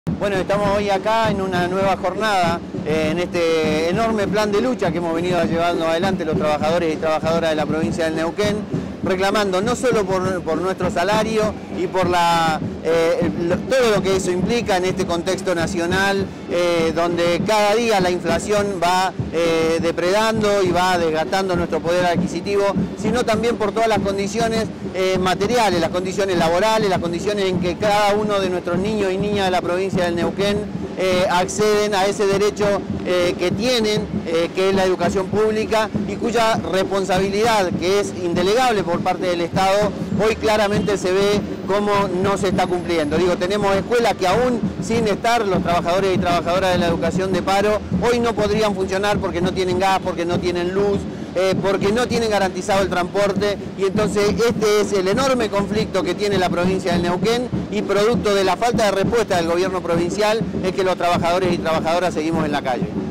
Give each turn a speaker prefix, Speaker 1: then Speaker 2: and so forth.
Speaker 1: Bueno, estamos hoy acá en una nueva jornada, en este enorme plan de lucha que hemos venido llevando adelante los trabajadores y trabajadoras de la provincia del Neuquén, reclamando no solo por nuestro salario y por todo lo que eso implica en este contexto nacional, donde cada día la inflación va depredando y va desgastando nuestro poder adquisitivo, sino también por todas las condiciones materiales, las condiciones laborales, las condiciones en que cada uno de nuestros niños y niñas de la provincia del Neuquén acceden a ese derecho que tienen, que es la educación pública, y cuya responsabilidad, que es indelegable por parte del Estado, hoy claramente se ve cómo no se está cumpliendo. Digo, tenemos escuelas que aún sin estar los trabajadores y trabajadoras de la educación de paro, hoy no podrían funcionar porque no tienen gas, porque no tienen luz, porque no tienen garantizado el transporte, y entonces este es el enorme conflicto que tiene la provincia del Neuquén, y producto de la falta de respuesta del gobierno provincial es que los trabajadores y trabajadoras seguimos en la calle.